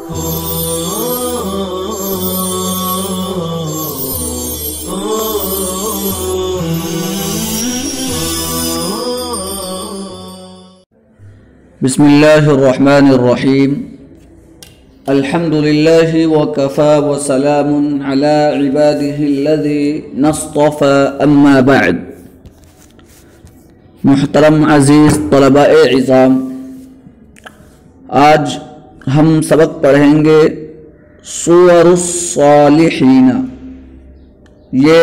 بسم اللہ الرحمن الرحیم الحمد للہ وکفا وسلام علی عبادہ الذین اصطفى اما بعد۔ محترم عزیز طلباء عظام، آج ہم سبق پڑھیں گے سور الصالحین۔ یہ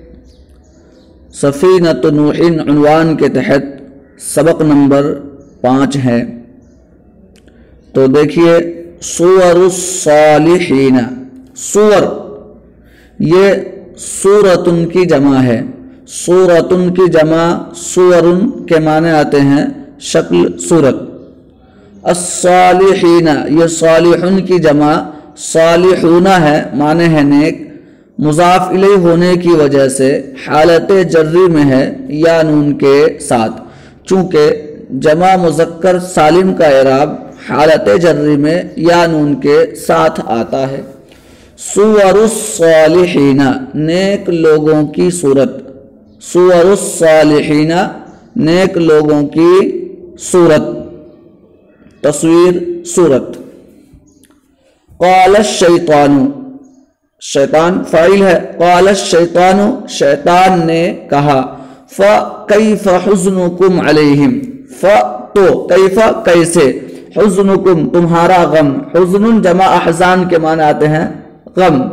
سفینۃ نوح عنوان کے تحت سبق نمبر 5 ہے۔ تو دیکھیے سور الصالحین، سور یہ سورتن کی جمع ہے۔ سورتن کی جمع سورن کے معنی آتے ہیں شکل صورت۔ الصالحین یہ صالحن کی جمع صالحون ہے، معنی ہے نیک۔ مضاف الیہ ہونے کی وجہ سے حالت جری میں ہے یا نون کے ساتھ، چونکہ جمع مذکر سالم کا اعراب حالت جری میں یا نون کے ساتھ آتا ہے۔ سور الصالحین نیک لوگوں کی صورت، سور الصالحین نیک لوگوں کی صورت، تصویر صورت۔ قال الشیطان، شیطان فاعل ہے، قال الشیطان شیطان نے کہا، فکیف حزنکم علیہم، تو کیف کیسے، حزنکم تمہارا غم، حزن جمع احزان کے معنی آتے ہیں غم۔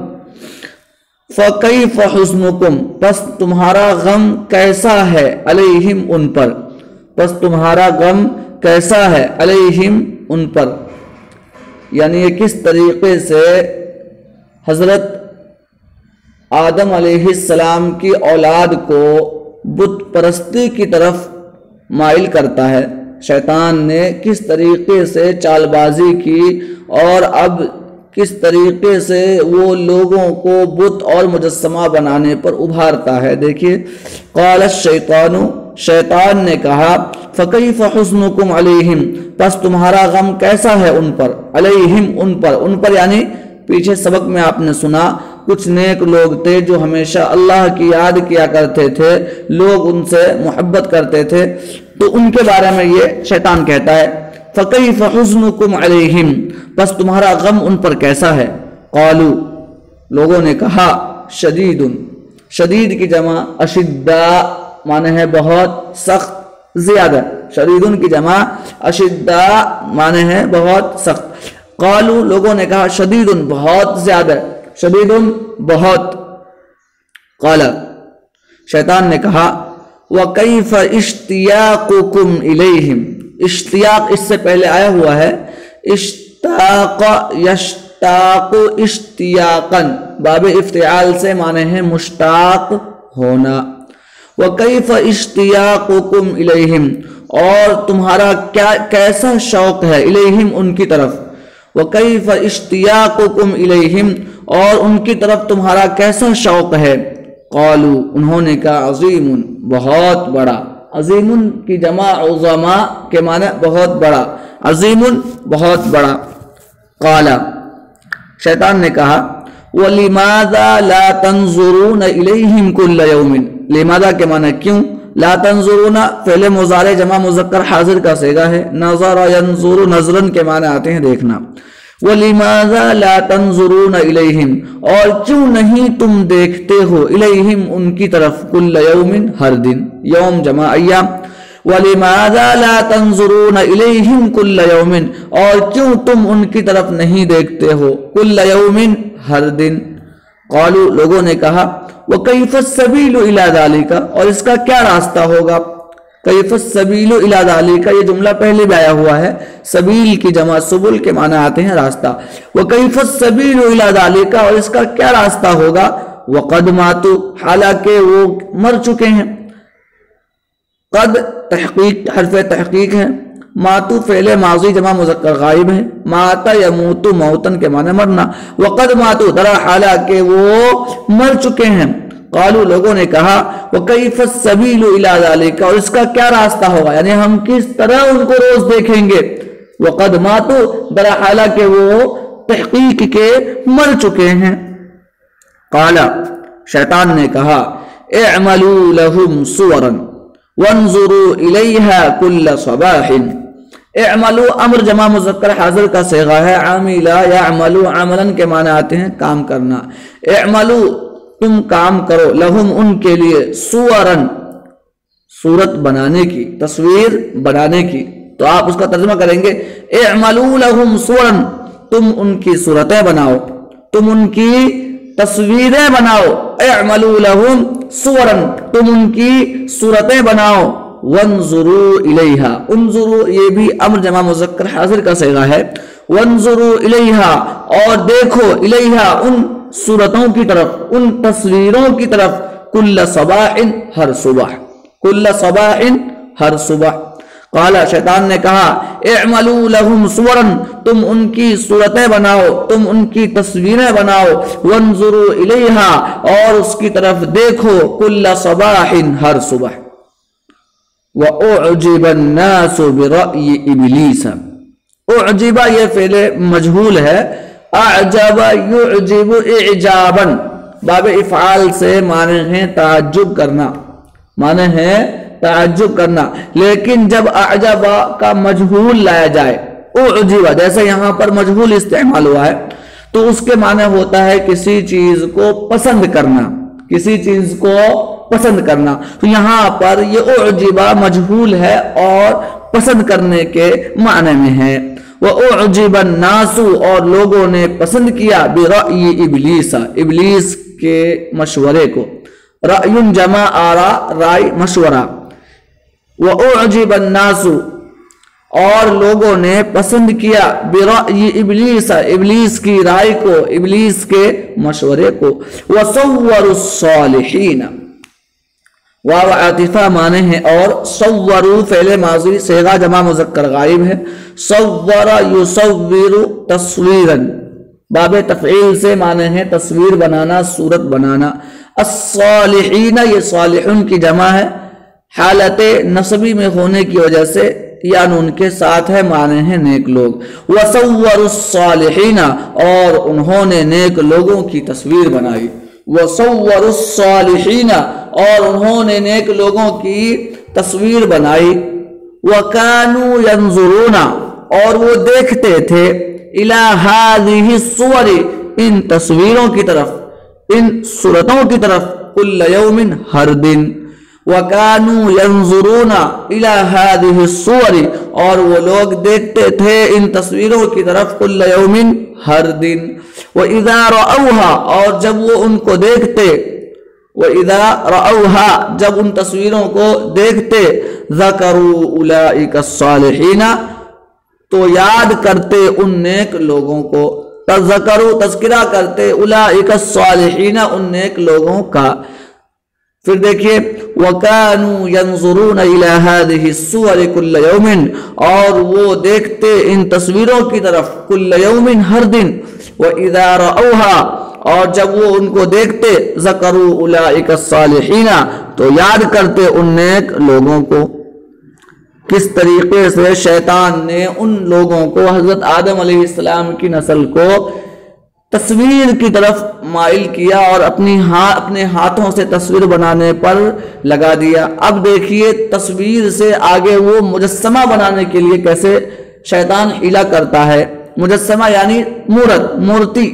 فکیف حزنکم پس تمہارا غم کیسا ہے، علیہم ان پر، پس تمہارا غم کیسا ہے، علیہم ان پر، یعنی یہ کس طریقے سے حضرت آدم علیہ السلام کی اولاد کو بت پرستی کی طرف مائل کرتا ہے۔ شیطان نے کس طریقے سے چال بازی کی اور اب کس طریقے سے وہ لوگوں کو بت اور مجسمہ بنانے پر ابھارتا ہے۔ دیکھیے قال الشیطان، شیطان نے کہا، فکیف حزنکم علیہم پس تمہارا غم کیسا ہے ان پر، علیہم ان پر یعنی پیچھے سبق میں آپ نے سنا کچھ نیک لوگ تھے جو ہمیشہ اللہ کی یاد کیا کرتے تھے، لوگ ان سے محبت کرتے تھے، تو ان کے بارے میں یہ شیطان کہتا ہے فَكَيْفَ حُزْنُكُمْ عَلَيْهِمْ پس تمہارا غم ان پر کیسا ہے۔ قالوا لوگوں نے کہا، شدید، شدید کی جمع اشداء معنی ہے بہت سخت زیادہ، شدیدن کی جمع اشداء معنی ہے بہت سخت۔ قالوا لوگوں نے کہا، شدید بہت زیادہ، شدید بہت۔ قال شیطان نے کہا، وَكَيْفَ اشْتِيَاقُكُمْ إِلَيْهِمْ اشتیاق اس سے پہلے آیا ہوا ہے، اشتاق یشتاق اشتیاقاً باب افتعال سے معنی ہے مشتاق ہونا۔ وَكَيْفَ اشْتِيَاقُكُمْ إِلَيْهِمْ اور تمہارا کیسا شوق ہے، الیہم ان کی طرف۔ وَكَيْفَ اشْتِيَاقُكُمْ إِلَيْهِمْ اور ان کی طرف تمہارا کیسا شوق ہے۔ قالوا انہوں نے کہا، عظیم بہت بڑا، عظیم کی جمع عظما کے معنی بہت بڑا، عظیم بہت بڑا۔ قال شیطان نے کہا، وَلِمَاذَا لَا تَنظُرُونَ إِلَيْهِمْ كُلَّ يَوْمٍ لماذا کے معنی کیوں، لا تنظرون فعل مضارع جمع مذکر حاضر کا صیغہ ہے، نظر ینظر نظرن کے معنی آتے ہیں دیکھنا۔ وَلِمَاذَا لَا تَنظُرُونَ إِلَيْهِمْ اور کیوں نہیں تم دیکھتے ہو، الیہم ان کی طرف، کل یوم ہر دن، یوم جمع ایام۔ وَلِمَاذَا لَا تَنظُرُونَ إِلَيْهِمْ كُلَّ يَوْمٍ اور کیوں تم ان کی طرف نہیں دیکھتے ہو، کل یوم ہر دن۔ قالوا لوگوں نے کہا، وَكَيْفَ السَّبِيلُ إِلَى ذَلِكَ اور اس کا کیا راستہ ہوگا۔ کیف السبیل الی ذالک یہ جملہ پہلے بھی آیا ہوا ہے، سبیل کی جمع سبل کے معنی آتے ہیں راستہ۔ وکیف السبیل الی ذالک اور اس کا کیا راستہ ہوگا۔ وقد ماتوا حالانکہ وہ مر چکے ہیں۔ قد تحقیق حرف تحقیق ہے، ماتو فعل ماضی جمع مذکر غائب ہے، ماتا یموت موتن کے معنی مرنا۔ وقد ماتوا در حالانکہ وہ مر چکے ہیں۔ قالوا لوگوں نے کہا، وَكَيْفَ السَّبِيلُ إِلَى ذَلِكَ اور اس کا کیا راستہ ہوگا، یعنی ہم کس طرح ان کو روز دیکھیں گے۔ وَقَدْ مَاتُوا در حالانکہ وہ تحقیق کے مر چکے ہیں۔ قال شیطان نے کہا اعملوا لهم صورا وانظروا الیها كل صباح۔ اعملوا امر جمع مذکر حاضر کا صیغہ ہے، عاملا یعملوا عملا کے معنی آتے ہیں کام کرنا۔ اعملوا تم کام کرو، لہم ان کے لیے، صورن صورت بنانے کی، تصویر بنانے کی، تو آپ اس کا ترجمہ کریں گے اعملوا لہم صورن، تم ان کی صورتیں بناؤ، تم ان کی تصویریں بناؤ، اعملوا لہم صورن، تم ان کی صورتیں بناؤ، وانظروا الیہا، انظروا یہ بھی امر جمع مذکر حاضر کا صیغہ ہے، وانظروا الیہا اور دیکھو، الیہا ان صورتوں کی طرف، ان تصویروں کی طرف، کل صباح ہر صبح، کل صباح ہر صبح۔ قال شیطان نے کہا اعملوا لهم صورا، تم ان کی صورتیں بناؤ، تم ان کی تصویریں بناؤ، وانظروا الیہا اور اس کی طرف دیکھو، کل صباح ہر صبح۔ وَأُعْجِبَ النَّاسُ بِرَأْيِ إِبْلِيسَ، اعجب یہ فعل مجہول ہے، اعجب یعجب اعجابا، باب افعال سے معنی ہے تعجب کرنا، معنی ہے تعجب کرنا، لیکن جب اعجب کا مجہول لایا جائے، اعجب جیسے یہاں پر مجہول استعمال ہوا ہے تو اس کے معنی ہوتا ہے کسی چیز کو پسند کرنا، کسی چیز کو پسند کرنا، تو یہاں پر یہ اعجب مجہول ہے اور پسند کرنے کے معنی میں ہے۔ وَأُعْجِبَ النَّاسُ اور لوگوں نے پسند کیا، بِرَأْيِ إِبْلِيسَ ابلیس کے مشورے کو، رأی جمع آرا رائے مشورہ، وَأُعْجِبَ النَّاسُ اور لوگوں نے پسند کیا، بِرَأْيِ إِبْلِيسَ ابلیس کی رائے کو، ابلیس کے مشورے کو، وَصَوَّرُوا الصَّالِحِينَ واو عاطفہ معنی ہے اور صوروا فعل ماضی صیغہ جمع مذکر غائب ہے، صور یصور تصویرا باب تفعیل سے معنی ہے تصویر بنانا، صورت بنانا۔ الصالحین یہ صالحون کی جمع ہے، حالت نصبی میں ہونے کی وجہ سے یا نون کے ساتھ ہے، معنی ہے نیک لوگ۔ وصوروا الصالحین اور انہوں نے نیک لوگوں کی تصویر بنائی، وصوروا الصالحین اور انہوں نے نیک لوگوں کی تصویر بنائی۔ وَكَانُوا يَنظُرُونَ اور وہ دیکھتے تھے، إِلَى هَذِهِ الصُّوَرِ ان تصویروں کی طرف، ان صورتوں کی طرف، كُلَّ يَوْمٍ ہر دن۔ وَكَانُوا يَنظُرُونَ إِلَى هَذِهِ الصُّوَرِ اور وہ لوگ دیکھتے تھے ان تصویروں کی طرف، كُلَّ يَوْمٍ ہر دن۔ وَإِذَا رَأَوْهَا اور جب وہ ان کو دیکھتے، وَإِذَا رَأَوْهَا جب ان تصویروں کو دیکھتے، ذَكَرُوا أُولَئِكَ الصَّالِحِينَ تو یاد کرتے ان نیک لوگوں کو، تذکروا تذکرہ کرتے، أُولَئِكَ الصَّالِحِينَ ان نیک لوگوں کا۔ پھر دیکھیے وَكَانُوا يَنظُرُونَ إِلَى هَذِهِ الصُّوَرِ كُلَّ يَوْمٍ اور وہ دیکھتے ان تصویروں کی طرف، كُلَّ يَوْمٍ ہر دن۔ وَإِذَا رَأَوْهَا اور جب وہ ان کو دیکھتے، ذَكَرُوا أُولَئِكَ الصَّالِحِينَ تو یاد کرتے ان نیک لوگوں کو۔ کس طریقے سے شیطان نے ان لوگوں کو، حضرت آدم علیہ السلام کی نسل کو تصویر کی طرف مائل کیا اور اپنے ہاتھوں سے تصویر بنانے پر لگا دیا۔ اب دیکھیے تصویر سے آگے وہ مجسمہ بنانے کے لیے کیسے شیطان حیلہ کرتا ہے۔ مجسمہ یعنی مورتی،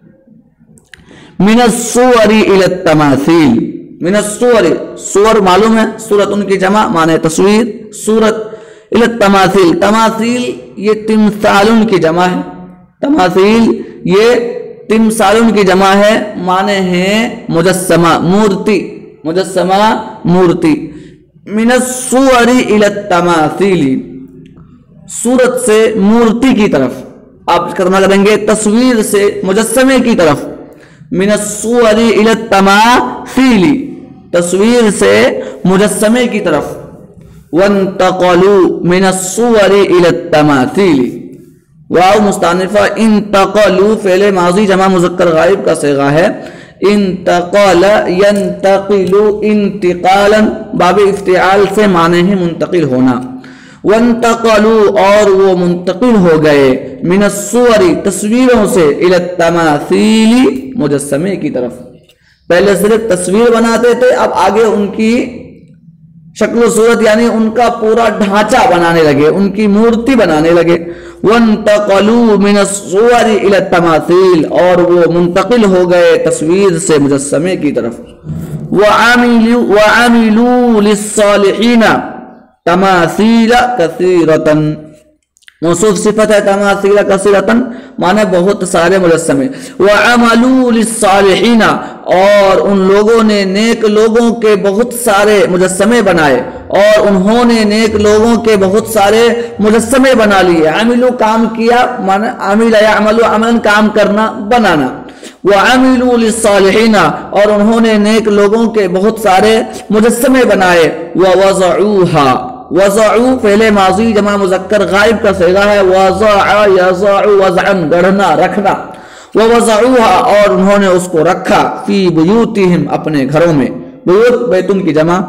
من الصور الى التماثیل، من الصور صور معلوم ہے، صورت ان کی جمع معنی تصویر، صورت، الى التماثیل تماثیل یہ تمثال کی جمع ہے، تماثیل یہ تمثال کی جمع ہے، معنی ہے مجسمہ مورتی، مجسمہ مورتی۔ من الصور الى التماثیل صورت سے مورتی کی طرف، آپ کرنا کریں گے تصویر سے مجسمے کی طرف، من الصور الى التماثیل تصویر سے مجسمے کی طرف، وانتقلوا من الصور الى التماثیل واو مستانفہ، انتقلوا فعل ماضی جمع مذکر غائب کا صیغہ ہے، انتقل ینتقل انتقالا باب افتعال سے معنی ہے منتقل ہونا۔ وانتقلوا اور وہ منتقل ہو گئے من الصور تصویروں سے الی التماثیل مجسمے کی طرف. پہلے صرف تصویر بناتے تھے، اب آگے ان کی شکل و صورت یعنی ان کا پورا ڈھانچہ بنانے لگے، ان کی مورتی بنانے لگے. وانتقلوا من الصور الى التماثیل اور وہ منتقل ہو گئے تصویر سے مجسمے کی طرف. وعملوا للصالحین تماثیل کثیرۃ، موصوف صفت ہے تماثیل کثیرۃ معنی بہت سارے مجسمے. وعملوا للصالحین اور ان لوگوں نے نیک لوگوں کے بہت سارے مجسمے بنائے، اور انہوں نے نیک لوگوں کے بہت سارے مجسمے بنا لیے. عملو کام کیا معنی عمل یعمل عملا کام کرنا بنانا. وعملوا للصالحین اور انہوں نے نیک لوگوں کے بہت سارے مجسمے بنائے. ووضعوها وضعوا فعل ماضی جمع مذکر غائب کا صیغہ ہے. وضع یضع وضعا گڑھنا رکھنا. ووضعوها اور انہوں نے اس کو رکھا فی بیوتہم اپنے گھروں میں. بیوت بیتن کی جمع.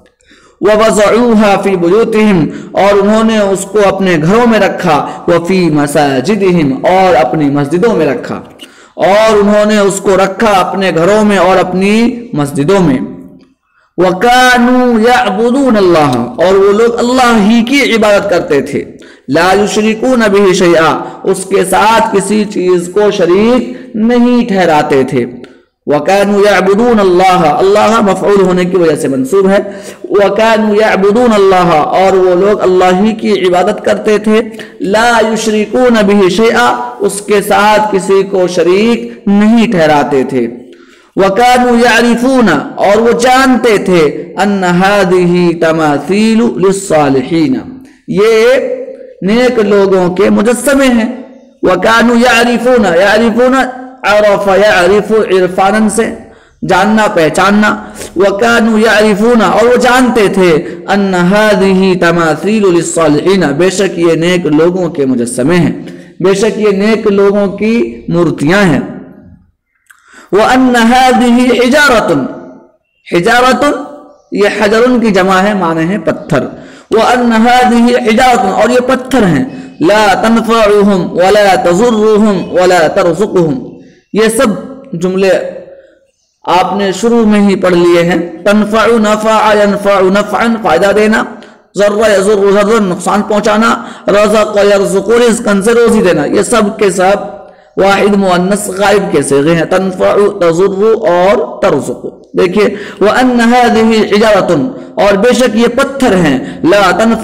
ووضعوها فی بیوتہم اور انہوں نے اس کو اپنے گھروں میں رکھا. وفی مساجدہم اور اپنی مسجدوں میں رکھا، اور انہوں نے اس کو رکھا اپنے گھروں میں اور اپنی مسجدوں میں. وَكَانُوا يَعْبُدُونَ اللَّهَ اور وہ لوگ اللہ ہی کی عبادت کرتے تھے. لا يشركون به شيئا اس کے ساتھ کسی چیز کو شریک نہیں ٹھہراتے تھے. وَكَانُوا يَعْبُدُونَ اللَّهَ اللہ مفعول ہونے کی وجہ سے منصوب ہے. وَكَانُوا يَعْبُدُونَ اللَّهَ اور وہ لوگ اللہ ہی کی عبادت کرتے تھے. لا يشركون به شيئا اس کے ساتھ کسی کو شریک نہیں ٹھہراتے تھے. وَكَانُوا يَعْرِفُونَ اور وہ جانتے تھے أَنَّ هَذِهِ تَمَاثِيلُ لِلصَّالِحِينَ یہ نیک لوگوں کے مجسمے ہیں. وَكَانُوا يَعْرِفُونَ يَعْرِفُونَ عرف يعرف عرفانا سے جاننا پہچاننا. وَكَانُوا يَعْرِفُونَ اور وہ جانتے تھے أَنَّ هَذِهِ تَمَاثِيلُ لِلصَّالِحِينَ بے شک یہ نیک لوگوں کے مجسمے ہیں، بے شک یہ نیک لوگوں کی مورتیاں ہیں. وَأَنَّ هَذِهِ حِجَارَةٌ حجارۃ یہ حجر کی جمع ہے معنی ہے پتھر. وَأَنَّ هَذِهِ حِجَارَةٌ اور یہ پتھر ہیں. لَا تَنْفَعُهُمْ وَلَا تَضُرُّهُمْ وَلَا تَرْزُقُهُمْ یہ سب جملے آپ نے شروع میں ہی پڑھ لیے ہیں. تنفع نفع ينفع نفعا فائدہ دینا، ضر یضر ضرا نقصان پہنچانا، رزق یرزق رزقا سے روزی دینا، یہ سب کے سب واحد مؤنث غائب کے صیغے ہیں. تنفع تضر اور ترزق. دیکھیے وَأَنَّ هَذِهِ حِجَارَةٌ اور بے شک یہ پتھر ہیں. لا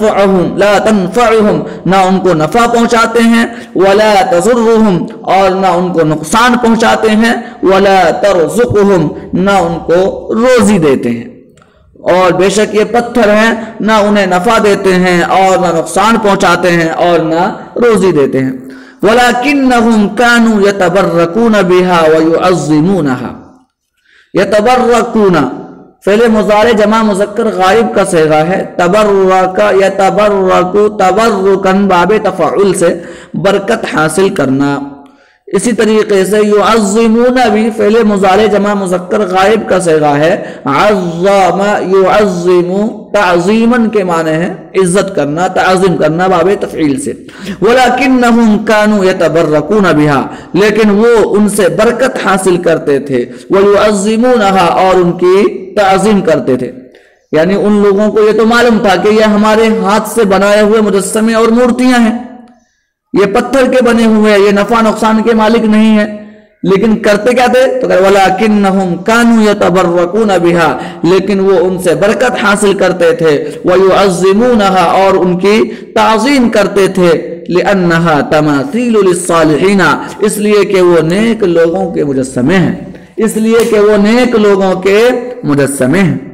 تنفعهم نہ ان کو نفع پہنچاتے ہیں، ولا تضرهم اور نہ ان کو نقصان پہنچاتے ہیں، ولا ترزقهم نہ ان کو روزی دیتے ہیں. اور بے شک یہ پتھر ہیں نہ انہیں نفع دیتے ہیں اور نہ نقصان پہنچاتے ہیں اور نہ روزی دیتے ہیں. وَلَكِنَّهُمْ كَانُوا يَتَبَرَّكُونَ بِهَا وَيُعَظِّمُونَهَا يَتَبَرَّكُونَ فعل مضارع جمع مذکر غائب کا صیغہ ہے. تبرک یتبرک تبرکن باب تفعل سے برکت حاصل کرنا. اسی طریقے سے یعظمون بھی فعل مضارع جمع مذکر غائب کا صیغہ ہے. عظم یعظم تعظیمن کے معنی ہے عزت کرنا، تعظیم کرنا باب تفعیل سے. ولکنہم کانوا یتبرکون بها لیکن وہ ان سے برکت حاصل کرتے تھے. ویعظمونها اور ان کی تعظیم کرتے تھے. یعنی ان لوگوں کو یہ تو معلوم تھا کہ یہ ہمارے ہاتھ سے بنائے ہوئے مجسمے اور مورتیاں ہیں، یہ پتھر کے بنے ہوئے، یہ نفع نقصان کے مالک نہیں ہے، لیکن کرتے کیا تھے؟ تو وَلَكِنَّهُمْ كَانُوا يَتَبَرَّكُونَ بِهَا لیکن وہ ان سے برکت حاصل کرتے تھے. وَيُعَظِّمُونَهَا اور ان کی تعظیم کرتے تھے. لِأَنَّهَا تَمَاثِيلُ لِلصَّالِحِينَ اس لیے کہ وہ نیک لوگوں کے مجسمے ہیں، اس لیے کہ وہ نیک لوگوں کے مجسمے ہیں.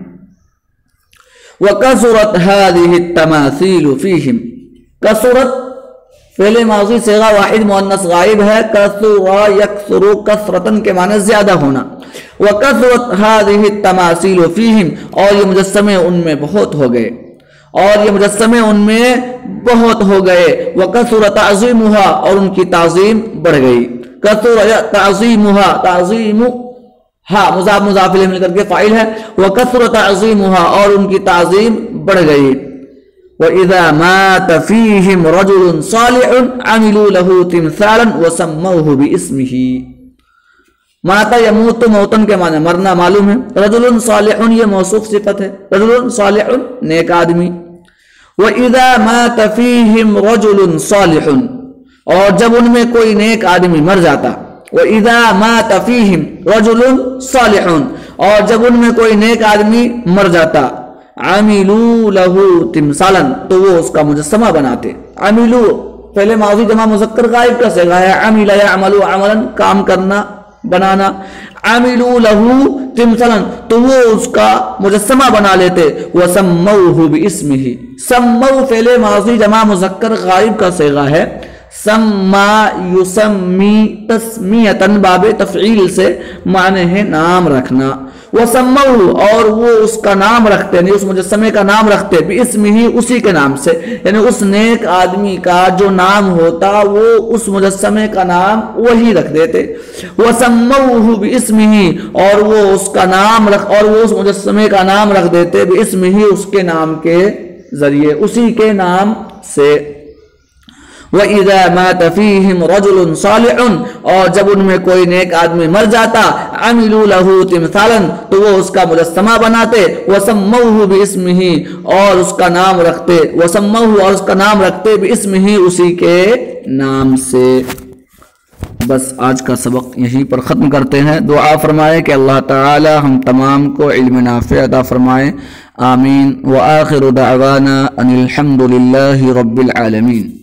وَكَثُرَتْ هَذِهِ التَّمَاثِيلُ فِيهِمْ کثرت فعل ماضی صیغہ واحد مؤنث غائب ہے. کثر یکثر کثرتن کے معنی زیادہ ہونا. وکثرت هذه التماثيل فيهم اور یہ مجسمے ان میں بہت ہو گئے، اور یہ مجسمے ان میں بہت ہو گئے. وکثر تعظیمها اور ان کی تعظیم بڑھ گئی. کثر تعظیمها تعظیم ہاں مضاف مضاف الیہ مل کر کے فاعل ہے. وکثر تعظیمها اور ان کی تعظیم بڑھ گئی. وَإِذَا مَاتَ فِيهِمْ رَجُلٌ صَالِحٌ عَمِلُوا لَهُ تِمْثَالًا وَسَمَّوْهُ بِاسْمِهِ۔ ماتا یموت موتن کے معنی مرنا معلوم ہے، رجل صالح یہ موصوف صفت ہے، رجل صالح نیک آدمی۔ وَإِذَا مَاتَ فِيهِمْ رَجُلٌ صَالِحٌ اور جب ان میں کوئی نیک آدمی مر جاتا، وَإِذَا مَاتَ فِيهِمْ رَجُلٌ صَالِحٌ اور جب ان میں کوئی نیک آدمی مر جاتا، عَمِلُوا لَهُ تِمْثَالًا تو وہ اس کا مجسمہ بناتے۔ عَمِلُوا پہلے ماضی جمع مذکر غائب کا صیغہ ہے، عَمِلَ يَعْمَلُ عَمَلًا کام کرنا بنانا، عَمِلُوا لَهُ تِمْثَالًا تو وہ اس کا مجسمہ بنا لیتے، وَسَمَّوْهُ بِاسْمِهِ سمو فعل ماضی جمع مذکر غائب کا صیغہ ہے، سما یسمی تسمیتن باب تفعیل سے معنی ہے نام رکھنا، وسموہ اور وہ اس کا نام رکھتے یعنی اس مجسمے کا نام رکھتے باسمہ اسی کے نام سے، یعنی اس نیک آدمی کا جو نام ہوتا وہ اس مجسمے کا نام وہی رکھ دیتے، وسموہ باسمہ اور وہ اس کا نام رکھ اور وہ اس مجسمے کا نام رکھ دیتے باسمہ اس کے نام کے ذریعے اسی کے نام سے۔ وَإِذَا مَاتَ فِيهِمْ رَجُلٌ صَالِحٌ اور جب ان میں کوئی نیک آدمی مر جاتا، عَمِلُوا لَهُ تِمْثَالًا تو وہ اس کا مجسمہ بناتے، وَسَمَّوْهُ بِاسْمِهِ اور اس کا نام رکھتے، وَسَمَّوْهُ اور اس کا نام رکھتے بِاسْمِهِ اسی کے نام سے۔ بس آج کا سبق یہیں پر ختم کرتے ہیں۔ دعا فرمائے کہ اللہ تعالی ہم تمام کو علم نافع عطا فرمائے، آمین۔ وآخر دعوانا ان الحمد للہ رب العالمین۔